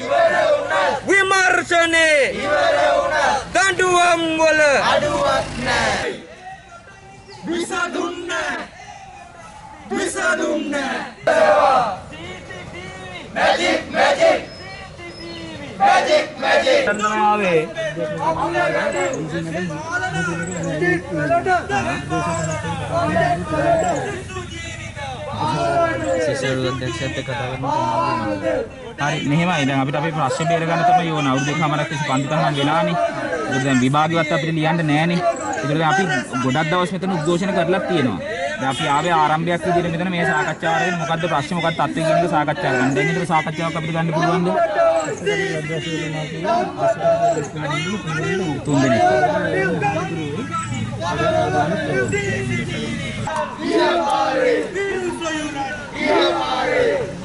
විමර්ශනේ දඬුවම් වල අඩුවක් නැහැ. විසඳුන්න magic ආවේ සිසරු දැක්සත් කතා කරනවා. හරි මෙහෙමයි දැන් අපිට අපේ ප්‍රශ්න බේර ගන්න තමයි ඕන අවුරුදු දෙකමාරක් තිස්සේ පන්තිකරන් වෙලානේ. ඒක දැන් විභාගෙවත් අපිට ලියන්න නෑනේ. ඒකට දැන් අපි ගොඩක් දවස් මෙතන උද්ඝෝෂණ කරලා තියෙනවා. දැන් අපි ආවේ ආරම්භයක් විදිහට මෙතන මේ සාකච්ඡාව ආරගෙන මොකද්ද ප්‍රශ්නේ මොකක්ද තත්ත්වය කියන එක සාකච්ඡා කරන්න. දැන් ඊට සාකච්ඡාවක් අපිට ගන්න පුළුවන්ද? තුන් දෙනෙක්. Iya mare.